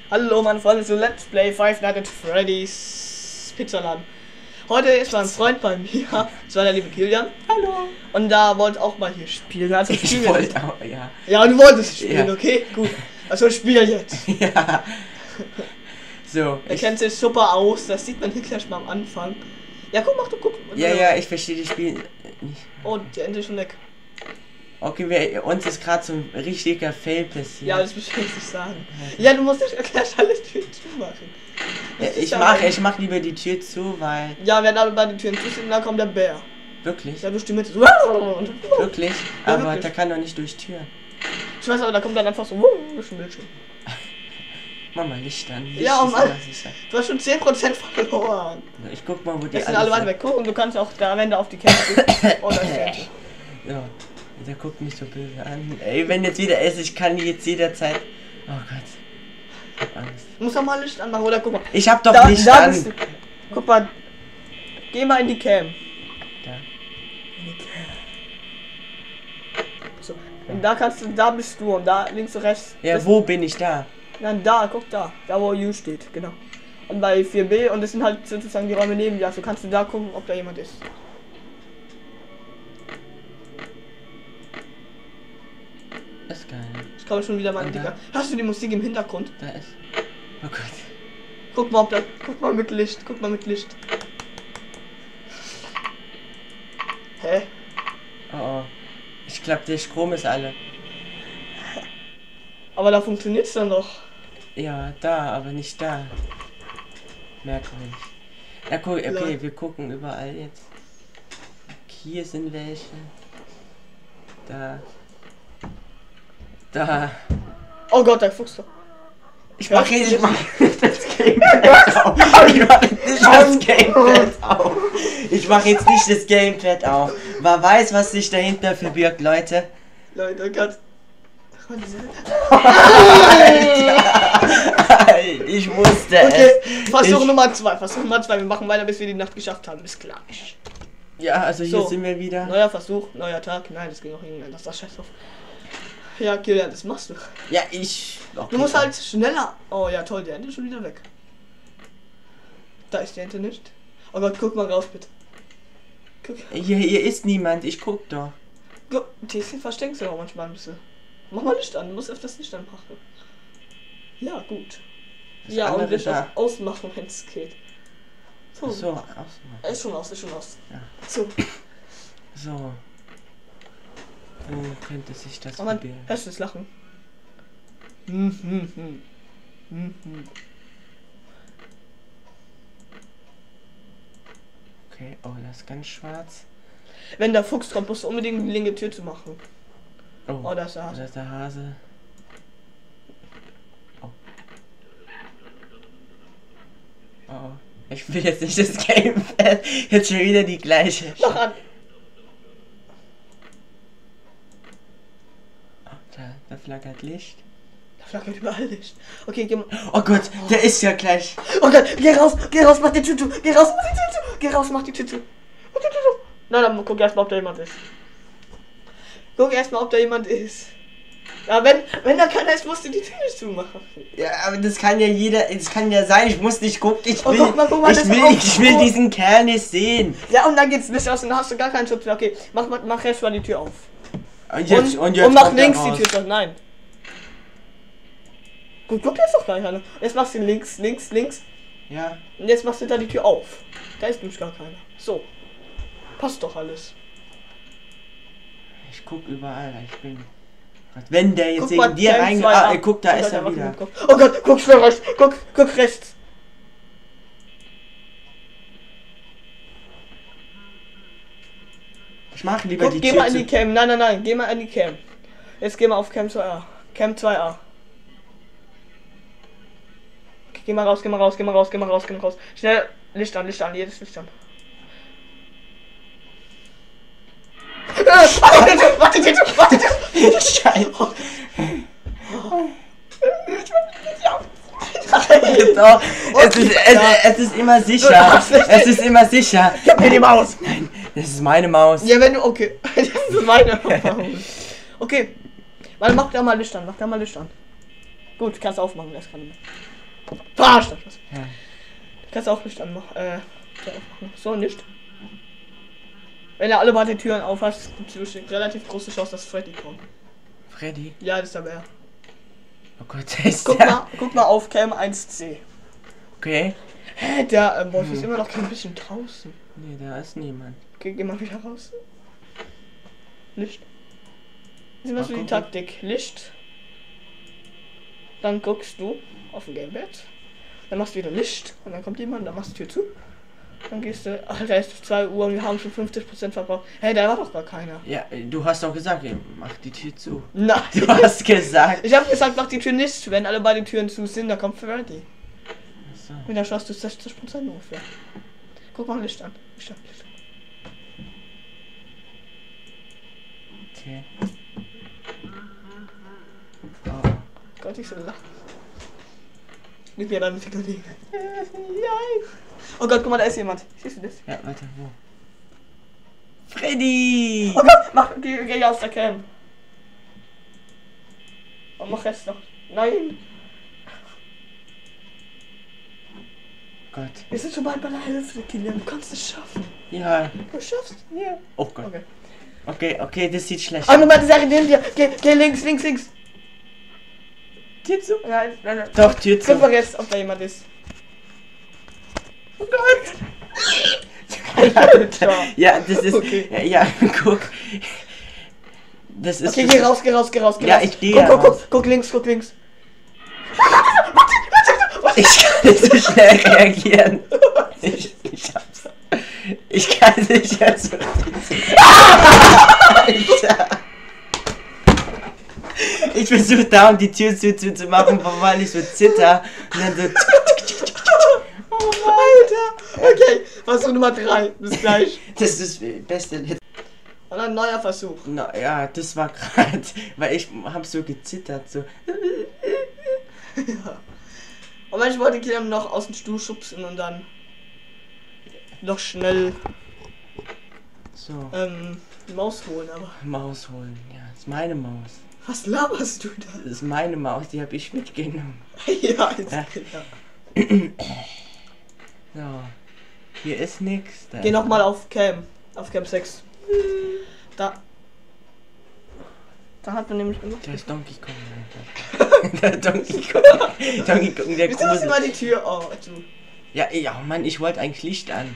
Hallo meine Freunde zu Let's Play Five Nights at Freddy's Pizzaladen. Heute ist mal ein Freund bei mir, das war der liebe Kilian. Hallo. Und da wollte auch mal hier spielen. Also Ich wollte auch, ja. Ja, du wolltest spielen, Ja. okay? Gut. Also spiel jetzt. Ja. So. Er kennt sich super aus, das sieht man hier gleich mal am Anfang. Ja, guck. Ja, ich verstehe das Spiel nicht. Oh, die Ente ist schon weg. Okay, uns ist gerade so ein richtiger Fail passiert. Ja, das muss ich nicht sagen. Ja, du musst nicht gleich alles Türen zumachen. Ich mach lieber die Tür zu, weil... Ja, wenn alle beide Türen zu sind, dann kommt der Bär. Wirklich? Ja, durch die Mitte. Wirklich? Ja, Aber wirklich. der kann doch nicht durch Tür. Ich weiß, aber da kommt dann einfach so durch den Bildschirm. Mach mal Licht an. Licht Ja, ist Mann. immer sicher. Du hast schon 10% verloren. Ich guck mal, wo die Jetzt sind alle weiter weg. Guck, und du kannst auch da, wenn du auf die Kette gehst. Oh, da ist der Ente. Ja, der guckt mich so böse an. Ey, wenn jetzt wieder ist, ich kann die jetzt jederzeit... Oh Gott. Ich hab Angst. Du musst doch mal Licht anmachen, oder guck mal. Ich hab doch Da Licht an. bist du. Guck mal. Geh mal in die Cam. Da. In die Cam. So. Und da kannst du, da bist du und da links und rechts. Ja, das, wo bin ich da? Dann da, guck da. Da wo U steht, genau. Und bei 4B und das sind halt sozusagen die Räume neben dir. Also kannst du da gucken, ob da jemand ist. Das ist geil. Ich glaube schon wieder mal in die Cam. Hast du die Musik im Hintergrund? Da ist... Oh Gott. Guck mal, ob da. Guck mal mit Licht. Guck mal mit Licht. Hä? Oh. Ich glaube, der Strom ist alle. Aber da funktioniert's dann doch. Ja, da, aber nicht da. Merkwürdig. Ja, cool, okay, Ja. wir gucken überall jetzt. Hier sind welche. Da. Da. Oh Gott, da Fuchs doch. Ich mach jetzt nicht das Gamepad auf. Ich mach jetzt nicht das Gamepad auf. Ich mach jetzt nicht das Gamepad auf. Wer weiß, was sich dahinter verbirgt, Leute. Leute, oh Gott. Ich wusste Okay, es. Versuch Ich- Nummer 2. Versuch Nummer 2. Wir machen weiter, bis wir die Nacht geschafft haben. Bis gleich. Ja, also hier So. sind wir wieder. Neuer Versuch, neuer Tag. Nein, das ging auch hin. Lass das scheiß drauf. Ja, Kilian, das machst du. Ja, ich... Okay. Du musst halt schneller. Oh ja, toll, die Ente ist schon wieder weg. Da ist die Ente nicht. Oh Gott, guck mal raus, bitte. Guck. Hier ist niemand, ich guck doch. Die versteckst du auch manchmal ein bisschen. Mach mal Licht an, du musst öfters Licht anmachen. Ja, gut. Das Ja, und andere Licht da. ausmachen, wenn es geht. So. So, aus. Ist schon aus, ist schon aus. Ja. So. So. Wo könnte sich das Oh Mann, verbergen? hörst du das Lachen? Okay, oh, das ist ganz schwarz. Wenn der Fuchs kommt, musst du unbedingt die linke Tür zu machen. Oh, da ist der Hase. Da ist der Hase. Oh. Oh, oh. Ich will jetzt nicht das Gamepad. Jetzt schon wieder die gleiche. Mach an! Oh, da flackert Licht. Da flackert überall Licht. Okay, geh mal. Oh Gott, der ist ja gleich. Oh Gott, geh raus, mach die Tür zu. Geh raus, mach die Tür zu. Geh raus, mach die Tür zu. Mach die Tür zu. Nein, dann guck erstmal, ob da jemand ist. Guck erstmal, ob da jemand ist. Ja, wenn da keiner ist, musst du die Tür nicht zumachen. Ja, aber das kann ja jeder, das kann ja sein, ich muss nicht gucken, ich Oh, will, guck mal, das ist ich will auch- diesen Kerl nicht sehen. Ja, und dann geht's Licht aus und dann hast du gar keinen Schutz mehr. Okay, mach erst mal die Tür auf. Und jetzt und mach kommt er links die raus. Tür zu. Nein. Gut, guck jetzt doch gleich an. Jetzt machst du links. Ja, Und jetzt machst du da die Tür auf. Da ist nämlich gar keiner. So. Passt doch alles. ich guck überall, ich bin... Wenn der jetzt Guck mal, wegen dir Cam rein... 2A. Ah, guck, da Oh ist Gott, er der macht wieder. den Kopf. Oh Gott, guck schnell rechts. Guck rechts. Ich mach lieber Guck, die geh Tür mal in zu. die Cam. Nein. Geh mal in die Cam. Jetzt geh mal auf Cam 2A. Cam 2A. Okay, geh mal raus. Schnell, Licht an, jedes Licht an. Mach die Tür zu. Scheiße. Doch. Es ist immer sicher. Es ist immer sicher. Gib mir die Maus. Nein, das ist meine Maus. Ja, wenn du, okay. Das ist meine Maus. Okay. Mach da mal Licht an. Gut, kannst aufmachen, das kann ich. Verarscht. Ja. Kannst du auch Licht anmachen. So, nicht. Wenn du alle beide Türen auf hast, gibt es relativ große Chance, dass Freddy kommt. Freddy? Ja, das ist der Bär. Oh Gott, der ist Guck mal auf Cam 1C. Okay. Hä, der Wolf ist immer noch kein bisschen draußen. Nee, da ist niemand. Okay, geh mal wieder raus. Licht. Jetzt machst du die gucken. Taktik. Licht. Dann guckst du auf dem Gamepad. Dann machst du wieder Licht. Und dann kommt jemand, dann machst du die Tür zu. Dann gehst du. Alter, es ist 2 Uhr und wir haben schon 50% verbraucht. Hey, da war doch gar keiner. Ja, du hast doch gesagt, mach die Tür zu. Nein. Du hast gesagt. Ich habe gesagt, mach die Tür nicht. Wenn alle beide Türen zu sind, dann kommt Freddy. Achso. Und dann schaust du 60% ungefähr. Guck mal Licht an. Licht an. Licht an. Okay. Oh. Gott, ich so lachen. Gib mir deine Figurine. Oh Gott, guck mal, da ist jemand. Siehst du das? Ja, warte, wo? Freddy! Oh Gott, geh aus der Cam. Und mach jetzt noch. Nein. Gott. Wir sind schon bald bei der Hälfte, Kilian. Du kannst es schaffen. Ja. Du schaffst. Ja. Oh Gott. Okay. Okay, das sieht schlecht Oh, aus. Moment, sag ich neben dir. Geh links. Tür zu? Nein. Doch, Tür zu. Guck mal jetzt, ob da jemand ist. Oh Gott! Alter. Ja, das ist. Okay. Ja, guck. Das ist. Okay, das geh raus. Ja, ich gehe raus. Guck links. Ich kann nicht so schnell reagieren. Ich schaff's. Ich kann nicht jetzt. Alter. Ich versuche da die Tür zu machen, weil ich so zitter. Und dann so. Alter. Okay, Versuch Nummer 3. Bis gleich. Das ist das Beste. Und ein neuer Versuch. Na ja, das war gerade, weil ich hab so gezittert, so. Ja. Und ich wollte Kilian noch aus dem Stuhl schubsen und dann noch schnell So. die Maus holen, aber. Maus holen, ja, das ist meine Maus. Was laberst du da? Das ist meine Maus, die habe ich mitgenommen. Ja, jetzt. Ja. Ja. So. Hier ist nix. Da Geh nochmal auf Cam 6. Da hat man nämlich genug. Da ist Donkey Kong. Der Donkey Kong, der Wieso machst du Grusel. mal die Tür auf? Ja, Mann, ich wollte eigentlich Licht an.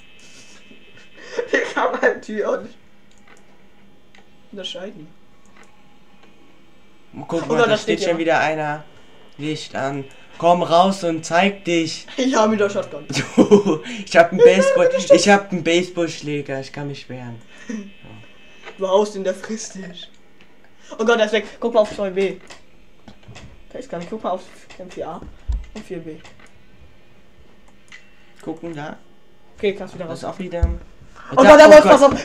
Hier kann man die Tür auch nicht unterscheiden. Guck Oh mal, Gott, da da steht steht schon jemand. wieder einer. Licht an. Komm raus und zeig dich. Ja, mit der Shotgun. Du, ich hab einen Baseballschläger, ich kann mich wehren. Du haust ihn, der frisst dich. Oh Gott, der ist weg. Guck mal auf 2B. Da ist gar nicht. Guck mal auf M4A und 4B. Gucken da. Okay, kannst wieder Das raus. ist auch wieder. Oh Gott, der Wolf, pass auf.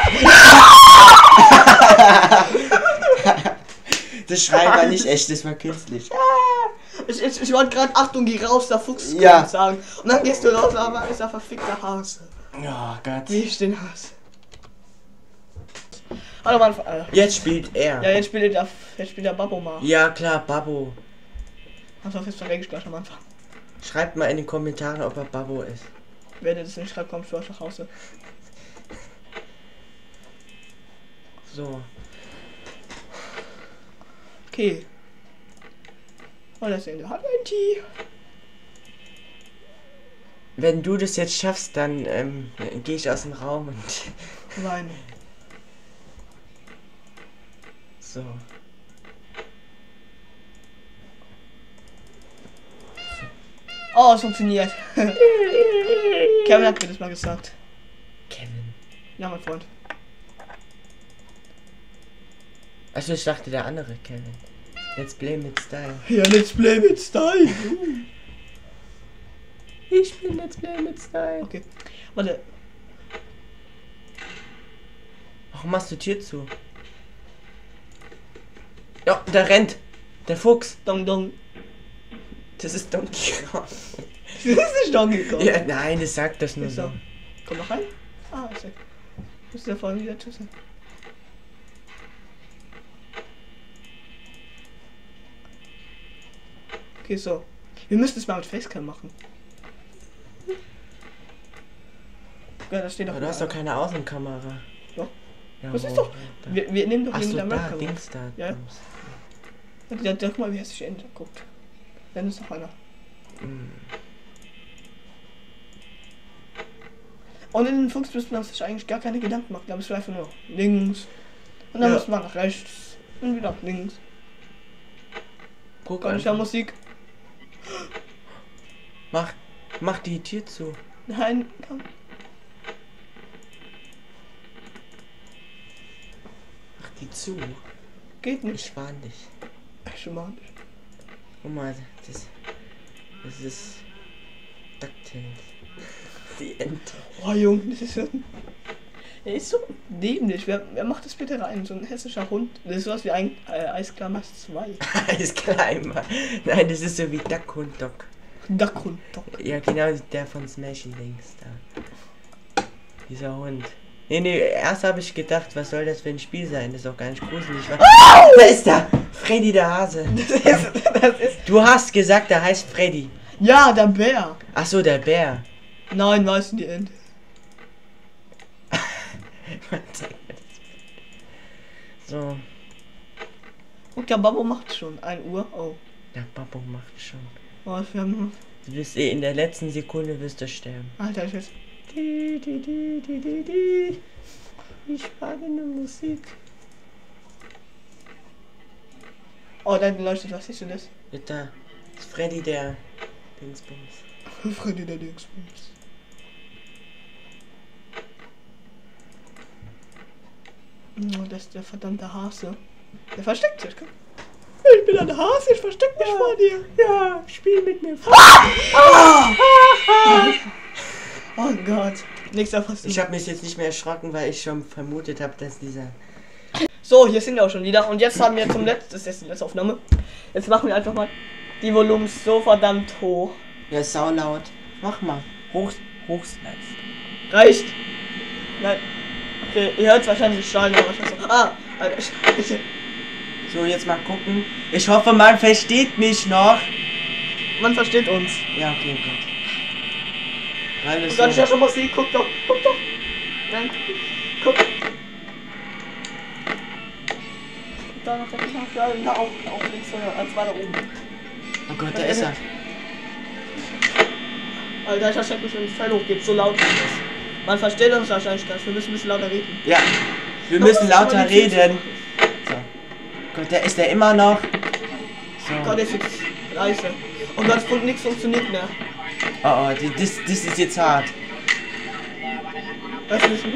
Das Schreien war nicht echt, das war künstlich. Ich wollte gerade, Achtung, geh raus, der Fuchs kommt, Ja. sagen. Und dann gehst du raus, aber ist der verfickte Hase. Oh Gott. Wie ich den Hase. Hallo Mann. Jetzt spielt er. Ja, jetzt spielt der Babbo mal. Ja klar, Babbo. Also jetzt verrenke ich gleich am Anfang. Schreibt mal in den Kommentaren, ob er Babbo ist. Wenn ihr das nicht schreibt, kommst du euch nach Hause. So. Okay. Oh, das ist der Halenti. Wenn du das jetzt schaffst, dann gehe ich aus dem Raum und. Nein. So. Oh, es funktioniert. Kevin hat mir das mal gesagt. Kevin. Ja, mein Freund. Achso, ich dachte der andere Kevin. Let's play mit Style. Ja, Let's Play mit Style. Ich spiele Let's Play mit Style. Okay. Warte. Warum machst du Tür zu? Ja, der rennt. Der Fuchs. Dong Dong. Das ist Donkey Kong. Das ist nicht Donkey Kong. Ja, nein, das sagt das nur Ist so. so. Komm noch rein. Ah, ist weg. Muss der vorne wieder zu sein. Okay, so. Wir müssen es mal mit Facecam machen. Ja, das steht doch. Aber du hast doch keine Außenkamera. Doch. Ja, Das ist wo? doch. Wir nehmen doch Ach hier so, mit der da, Webcam. Dings da. Ja. Ja, guck mal, wie hässlich der Ende guckt. Dann ist doch einer. Mm. Und in den Fuchs müssen wir uns eigentlich gar keine Gedanken machen. Da bist du einfach nur links. Und dann Ja. muss man nach rechts. Und wieder nach links. Guck Gar nicht an. der Musik. Mach die Tür zu. Nein, komm. Mach die zu. Geht nicht. Ich warn dich. Schon mal. Guck mal, das ist DuckTales. Die Ente. Oh Junge, das ist so. Er ist so dämlich. Wer macht das bitte rein? So ein hessischer Hund. Das ist was wie ein Eisklammer 2. Alles klein, Mann. Nein, das ist so wie Duck und Doc. Dackhund, Doc. Ja, genau, der von Smashy links da. Dieser Hund. Nee, erst habe ich gedacht, was soll das für ein Spiel sein? Das ist doch gar nicht gruselig. Da ist er! Freddy der Hase. Das ist. Du hast gesagt, der heißt Freddy. Ja, der Bär. Ach so, der Bär. Nein, weißt du die Ente. So, Und der Babbo macht schon 1 Uhr. Oh. der Babbo macht schon. Was wir haben. Du wirst in der letzten Sekunde wirst du sterben. Alter, ich jetzt. Ich frage eine Musik. Oh, da leuchtet was. Siehst du das? Da ist Freddy der Dingsbums. Freddy der Dingsbums. Oh, das ist der verdammte Hase. Der versteckt sich. Komm. Ich bin ein Hase, ich versteck mich vor dir. Ja, spiel mit mir. Oh Gott. Nächster Versuch. Ich habe mich jetzt nicht mehr erschrocken, weil ich schon vermutet habe, dass dieser... So, hier sind wir auch schon wieder. Und jetzt haben wir zum letzten, das ist jetzt die letzte Aufnahme. Jetzt machen wir einfach mal die Volumens so verdammt hoch. Ja, ist saulaut. Mach mal. Hochslice. Reicht. Nein. Okay, ihr hört wahrscheinlich Schalen, aber was so. Ah, Alter, ich. So, jetzt mal gucken. Ich hoffe, man versteht mich noch. Man versteht uns. Ja, okay, gut. Alles Und dann ist ja so. schon Musik, guck doch. Nein, guck. Da noch der Knopf, ja, da auch links, als weiter oben. Oh Gott, da ist er. Alter, ich erschrecke mich, wenn das Teil hochgeht, so laut ist das. Man versteht uns wahrscheinlich gar nicht, wir müssen ein bisschen lauter reden. Ja, wir müssen lauter reden. So. Gott, da ist er immer noch. Gott, So. ist jetzt leise. Und Gott, nichts funktioniert mehr. Oh, das ist jetzt hart. Weißt du nicht?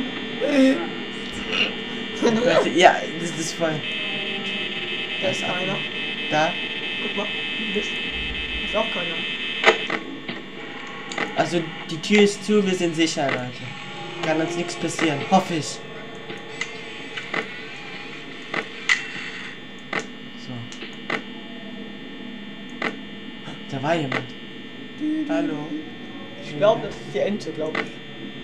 Gott, ja, das ist voll. Da ist keiner. Da. Guck mal, du bist. Ist auch keiner. Also die Tür ist zu, wir sind sicher, Leute. Kann uns nichts passieren, hoffe ich. So. Da war jemand. Hallo. Ich glaube, das ist die Ente, glaube ich.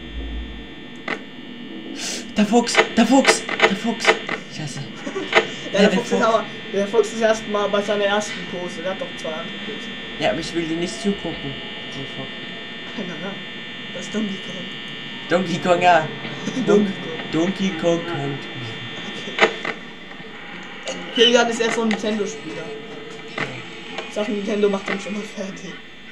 Der Fuchs, der Fuchs, der Fuchs. Scheiße. Ja, der Fuchs ist aber. Der Fuchs ist erstmal bei seiner ersten Pose. Der hat doch 2 andere Posen. Ja, aber ich will dir nicht zugucken. Sofort. Nein. Das ist Donkey Kong. Donkey Kong, ja. Donkey Kong. Donkey Kong kommt. Kilian ist erst so ein Nintendo-Spieler. Ich sag, Nintendo macht dann schon mal fertig.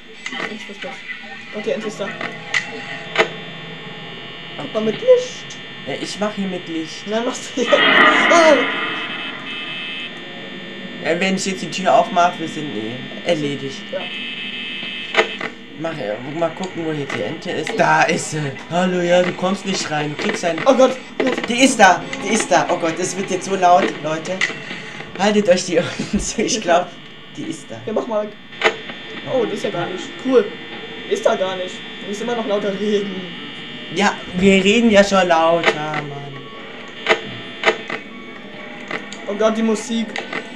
Okay, endlich ist da. Guck mal mit Licht. Ja, ich mache hier mit Licht. Und dann machst du hier. Oh. Ja, wenn ich jetzt die Tür aufmache, wir sind erledigt. Ja. Mal gucken, wo jetzt die Ente ist. Da ist sie. Hallo, ja, du kommst nicht rein. Du kriegst einen. Oh Gott. Die ist da. Die ist da. Oh Gott, das wird jetzt so laut, Leute. Haltet euch die Ohren zu. Ich glaube, die ist da. Ja, mach mal. Oh, die ist ja gar nicht. Cool. Ist da gar nicht. Du musst immer noch lauter reden. Ja, wir reden ja schon lauter, Mann. Oh Gott, die Musik.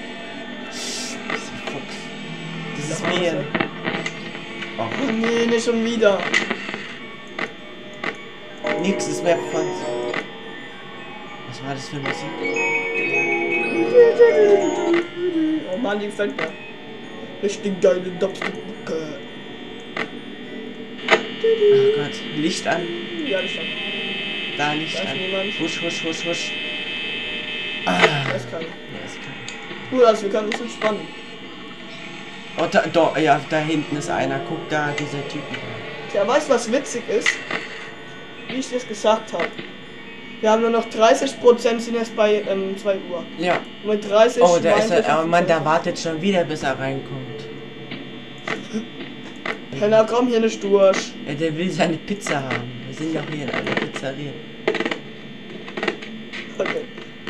Das ist mir. Oh nee, nicht schon wieder. Nix ist mehr von. Was war das für Musik? Oh Mann, die gefällt mir. Richtig geile Dubstep-Mucke. Oh Gott, Licht an. Ja, ich hab. Da Licht Da ist an. niemand. Husch, husch, husch, husch. Ah. Da ist keiner. Ja, ist klar. Gut, also wir können uns entspannen. Oh, da, ja, da hinten ist einer. Guck da, dieser Typ. Tja, weißt du, was witzig ist? Wie ich das gesagt habe. Wir haben nur noch 30%, sind jetzt bei 2 Uhr. Ja. Mit 30. Oh, da ist er. Oh 49%. Mann, der wartet schon wieder, bis er reinkommt. Penner, komm hier nicht durch. Ja, der will seine Pizza haben. Wir sind ja hier in einer Pizzeria. Okay.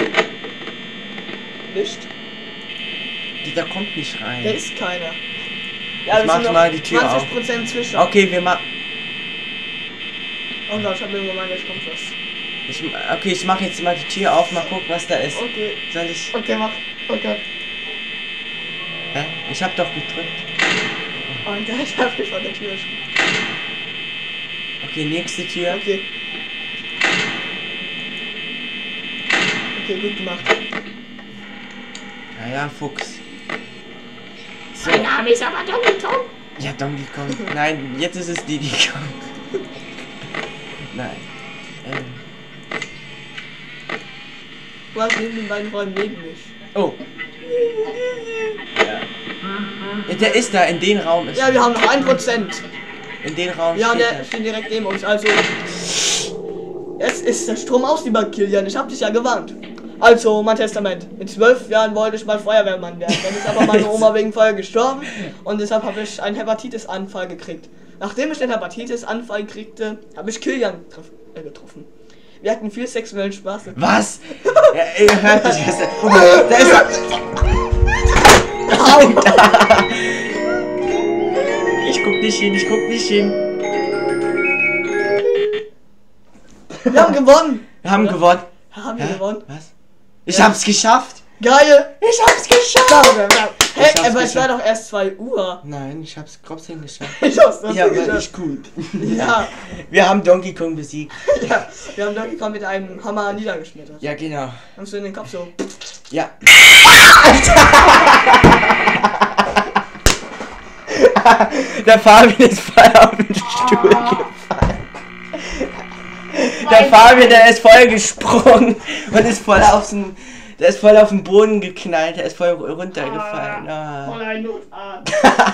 Licht. Der kommt nicht rein. Da ist keiner. Ich wir mach sind noch mal die Tür 20% zwischen. Okay, wir machen. Oh Gott, ich hab mir gemeint, jetzt kommt was. Okay, ich mach jetzt mal die Tür auf, mal gucken, was da ist. Okay. Soll ich? Okay, mach. Okay. Hä? Ich hab doch gedrückt. Und ich hab mich von der Tür. Okay, nächste Tür. Okay. Okay, gut gemacht. Naja, Fuchs. So. Mein Name ist aber Donkey Kong. Ja, Donkey Kong. Nein, jetzt ist es Diddy Kong. Nein. Du hast neben den beiden Räumen neben mich. Oh. Ja, der ist da, in den Raum ist Ja, wir haben noch 1%. In den Raum Ja, und steht der steht direkt neben uns. Also, es ist der Strom aus, lieber Kilian. Ich hab dich ja gewarnt. Also, mein Testament. In 12 Jahren wollte ich mal Feuerwehrmann werden. Dann ist aber meine Oma wegen Feuer gestorben. Und deshalb habe ich einen Hepatitis-Anfall gekriegt. Nachdem ich den Hepatitis-Anfall kriegte, habe ich Kilian getroffen. Wir hatten viel sexuellen Spaß. Was? Ja, ihr hört nicht, was der... Guck mal, da ist er! Ich guck nicht hin, ich guck nicht hin. Wir haben gewonnen! Wir haben gewonnen. Haben wir gewonnen? Was? Ich hab's geschafft! Geil! Ich hab's geschafft! Hä, hab's aber es war geschafft. doch erst 2 Uhr. Nein, ich hab's trotzdem geschafft. Ich hab's trotzdem Ja, aber geschafft. ich gut. Ja, Wir haben Donkey Kong besiegt. ja. Wir haben Donkey Kong mit einem Hammer niedergeschmettert. Ja, genau. Hast du in den Kopf so. Ja. Der Fabian ist voll auf den Stuhl gefallen. Der Fabian, der ist voll gesprungen und ist voll auf den... Der ist voll auf den Boden geknallt, der ist voll runtergefallen. Voll ein Notarzt.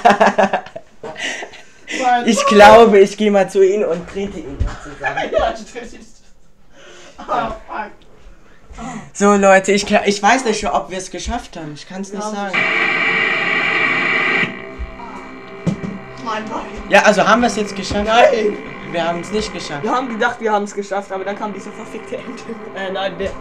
Ich glaube, ich gehe mal zu ihm und trete ihn mal zusammen. Ja, du trittst. Oh, fuck. So Leute, ich weiß nicht, ob wir es geschafft haben. Ich kann es nicht Ja. sagen. Mein Bein. Ja, also haben wir es jetzt geschafft? Nein. Wir haben es nicht geschafft. Wir haben gedacht, wir haben es geschafft, aber dann kam diese verfickte Ente. Nein, der.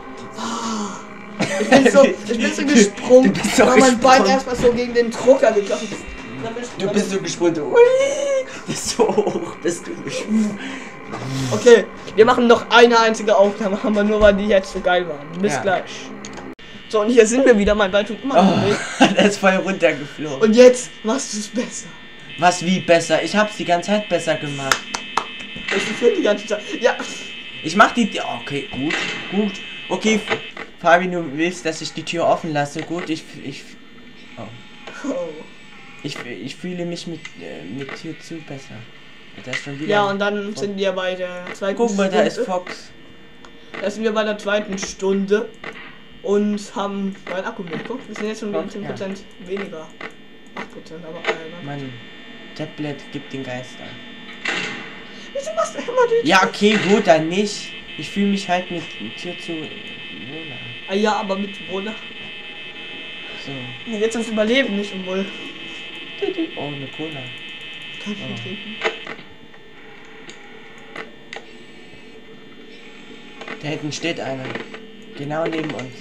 Ich bin so gesprungen, Du bist so weil mein Bein gesprungen. erstmal so gegen den Drucker geklappt. Du bist so gesprungen. Ui, so hoch bist du gesprungen. Okay, wir machen noch eine einzige Aufnahme, aber nur weil die jetzt so geil waren. Bis Ja. gleich. So, und hier sind wir wieder, mein Bein tut immer noch weh. Oh, der ist voll runtergeflogen. Und jetzt machst du es besser. Was, wie besser? Ich hab's die ganze Zeit besser gemacht. Das ist die ganze Zeit. Ja. Ich mach die... Okay, gut. Okay, Fabi, du willst, dass ich die Tür offen lasse. Gut, Oh. ich fühle mich mit Tür zu besser. Da ist schon wieder... Ja, und dann sind wir bei der zweiten Guck mal, Stunde. da ist Fox. Da sind wir bei der zweiten Stunde und haben meinen Akku mitgeguckt. Wir sind jetzt schon Fox, 10% weniger. 8%, aber Mein Tablet gibt den Geist an. wieso machst du immer die Ja, okay, gut, dann nicht. Ich fühle mich halt mit Tür zu wohler. Ah ja, aber mit Wohl. So. Ja, jetzt ums Überleben, nicht um Wohl. Oh, eine Cola. Kann ich Oh. nicht trinken. Da hinten steht einer. Genau neben uns.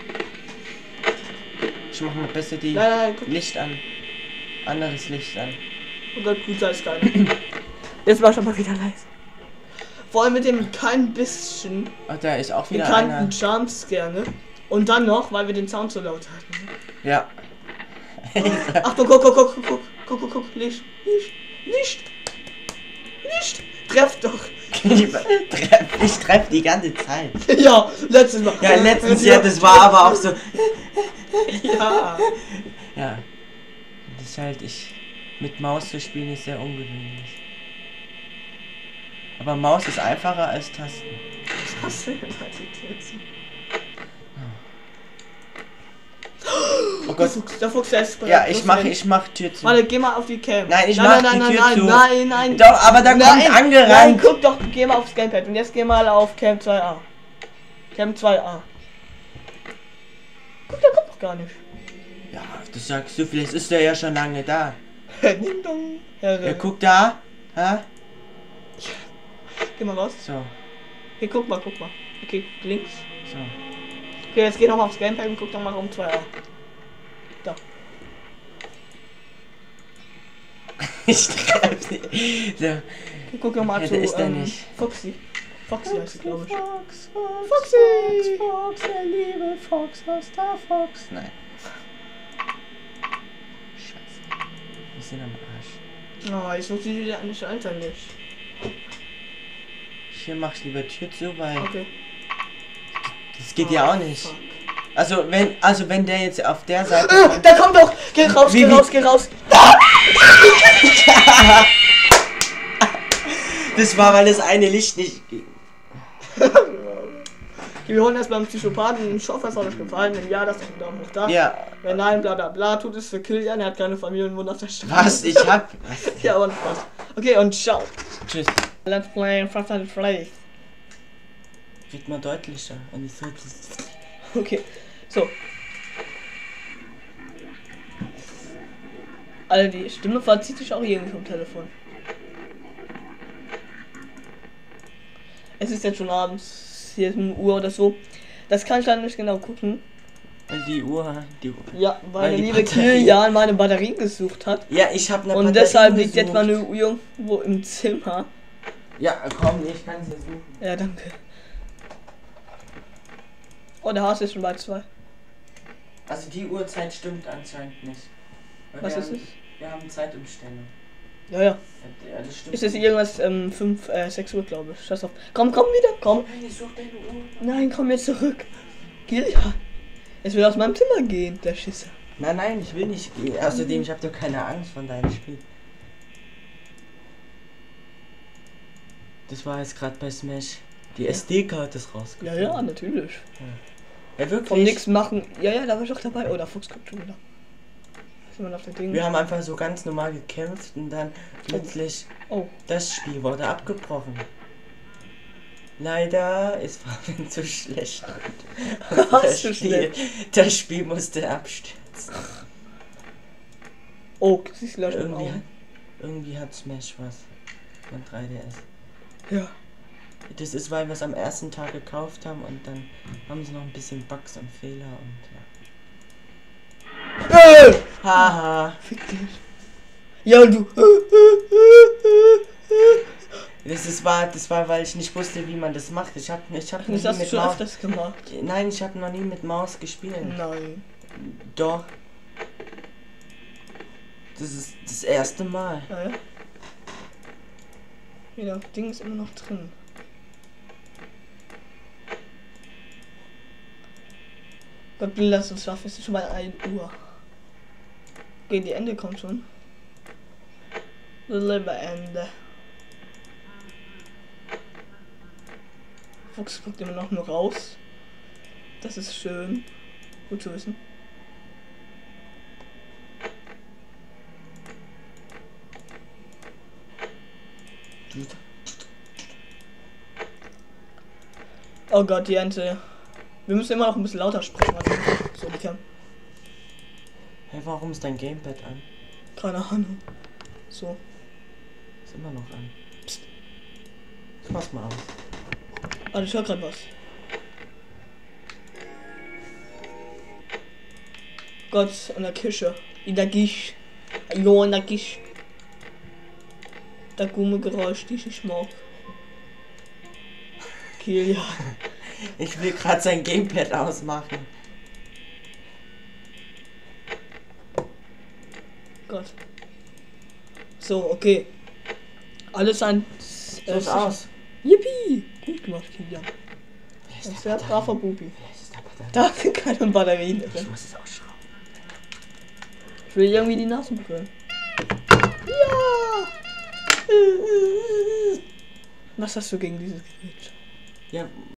Ich mach mal besser die Nein, guck. Licht an. Anderes Licht an. Oh Gott, gut, da ist keiner. Jetzt war schon mal wieder leise. Vor allem mit dem kein bisschen Oh, da ist auch wieder einer. bekannten Jumpscare, ne? Und dann noch, weil wir den Sound so laut hatten. Ne? Ja. Achtung, guck, Licht. Treff doch. Ich treff die ganze Zeit. Ja, letztes Mal. Ja, letztens ja, das war aber auch so. Ja. Ja. Das ist halt, mit Maus zu spielen ist sehr ungewöhnlich. Aber Maus ist einfacher als Tasten. Was hast du denn jetzt? Oh Gott. Der Fuchs, der ist Ja, ich mach Tür zu. Warte, geh mal auf die Cam. Nein, ich mach die Tür zu. Nein. Doch, aber da kommt angerannt. Nein, guck doch, geh mal aufs Gamepad. Und jetzt geh mal auf Cam 2a. Cam 2a. Guck, der kommt doch gar nicht. Ja, das sagst du, vielleicht ist der ja schon lange da. Ding dong. Ja, guck da. Ha? Geh mal raus. So, Okay, guck mal. Okay, links. so. Okay, jetzt geh noch mal aufs Gamepad und guck doch mal um 2a. Da. Ich treff nicht. So. Okay, guck noch mal Ja, zu der ist da nicht. Foxy. Foxy heißt sie, glaube ich. Fox, der liebe Fox aus der Fox. Nein. Scheiße. Wir sind am Arsch. Oh, jetzt funktioniert wieder eine Schalter nicht. Hier mach ich lieber Tür zu, weil Okay. das geht ja auch nicht. Fuck. Also wenn der jetzt auf der Seite kommt. Da kommt doch! Geh raus, Wie- geh raus! Das war, weil das eine Licht nicht. Wir holen erst beim Psychopathen. Ich hoffe, es hat euch gefallen. Wenn ja, lasst euch einen Daumen hoch da. Ja. Wenn nein, bla bla bla. Tut es für Kilian. Er hat keine Familie und wohnt auf der Straße. Was? Ich hab. Ja, und Spaß. Okay, und ciao. Tschüss. Let's play Fatal Frey. Red mal deutlicher. Und ich so. Okay, so. Alter, die Stimme verzieht sich auch irgendwie vom Telefon. Es ist jetzt schon abends, hier ist 1 Uhr oder so. Das kann ich leider nicht genau gucken. Weil die Uhr. Ja, weil Weil der die liebe Batterie- Kilian meine Batterien gesucht hat. Ja, ich hab eine Und Batterie deshalb liegt gesucht. jetzt meine Uhr irgendwo im Zimmer. Ja, komm, ich kann sie suchen. Ja, danke. Oh, der Hase ist schon bei 2. Also die Uhrzeit stimmt anscheinend nicht. Weil Was wir ist haben, es? Wir haben Zeitumstellung. Ja. Ja, das stimmt. Ist es irgendwas 6 Uhr, glaube ich. Scheiß auf. Komm wieder, komm. Nein, ich such deine Uhr. Nein, komm jetzt zurück. Kilian. Es will aus meinem Zimmer gehen, der Schisser. Nein, ich will nicht gehen. Außerdem, ich habe doch keine Angst von deinem Spiel. Das war jetzt gerade bei Smash. Die SD-Karte ist rausgekommen. Ja, natürlich. Ja, wirklich. Vom nix machen. Ja, da war ich auch dabei. Oh, der Fuchs kommt schon wieder. Ist immer noch der Ding. Wir haben einfach so ganz normal gekämpft und dann plötzlich Oh. das Spiel wurde abgebrochen. Leider ist Fabian zu schlecht. Und Was zu schlecht? Das Spiel musste abstürzen. Oh, das ist gleich im Auge. Irgendwie hat Smash was. Von 3DS. Ja. Das ist, weil wir es am ersten Tag gekauft haben und dann haben sie noch ein bisschen Bugs und Fehler und ja. Haha. Fick dich. Ja, und du. Das war, weil ich nicht wusste, wie man das macht. Ich hab noch Das nie hast du mit schon Maus. öfters gemacht. Nein, ich habe noch nie mit Maus gespielt. Nein. Doch. Das ist das erste Mal. Ja. Ja, das Ding ist immer noch drin. Gott will, dass uns schaffen. Es ist schon mal 1 Uhr. Okay, die Ende kommt schon. Das liebe Ende. Fuchs guckt immer noch nur raus. Das ist schön. Gut zu wissen. Oh Gott, die Ente. Wir müssen immer noch ein bisschen lauter sprechen. Also, so die Cam. Hey, warum ist dein Gamepad an? Keine Ahnung. So. Ist immer noch an. Psst. Mach's mal aus. Also ich höre gerade was. Gott, in der Küche. In der Gisch. Jo, in der Gisch. Der Gummigeräusch, die ich mag. Kilian. Ich will gerade sein Gamepad ausmachen. Gott. So, okay. Alles ein... So ist aus. Yippie! Gut gemacht, Kilian. Das ist ein braver Bubi. Da sind keine Batterien drin. Ich muss es ausschrauben. Ich will irgendwie die Nasen berühren. Ja! Was hast du gegen dieses Gerät? Ja,